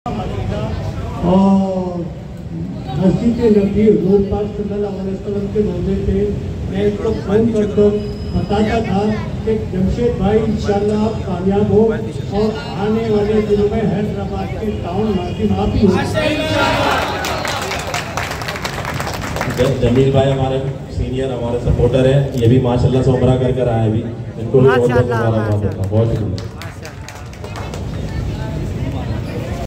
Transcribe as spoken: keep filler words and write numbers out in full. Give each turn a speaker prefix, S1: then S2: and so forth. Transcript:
S1: और मस्जिद नबी हुजूर पाक सल्लल्लाहु अलैहि वसल्लम के रोज़े पे मैं इसको फोन करकर बताता था कि जमशेद भाई इंशाल्लाह आप कामयाब हो और आने वाले दिनों में हैदराबाद के टाउन नाजिम आप ही हो।
S2: जमील भाई हमारे सीनियर हमारे सपोर्टर हैं, ये भी माशाल्लाह से उम्रा कर कर आए अभी, इनको भी बहुत बहुत मुबारकबाद देता हूं। बहुत शुक्रिया।